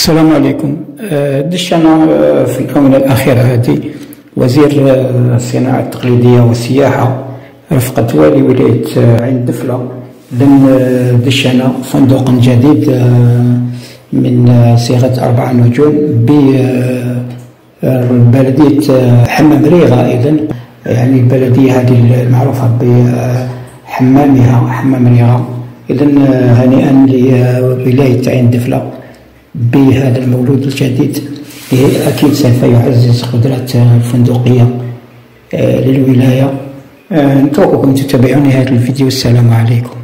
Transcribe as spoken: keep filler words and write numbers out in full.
السلام عليكم. دشنا في الآونة الأخيرة هذه وزير الصناعة التقليدية والسياحة رفقة والي ولاية عين دفلة لن دشنا صندوق جديد من صيغة أربعة نجوم ببلدية حمام ريغة. أيضا يعني البلدية هذه المعروفة بحمامها حمام ريغة. إذا هنيئا لولاية عين دفلة بهذا المولود الجديد، أكيد سوف يعزز قدرات الفندقية للولاية. نترككم تتابعون هذا الفيديو. السلام عليكم.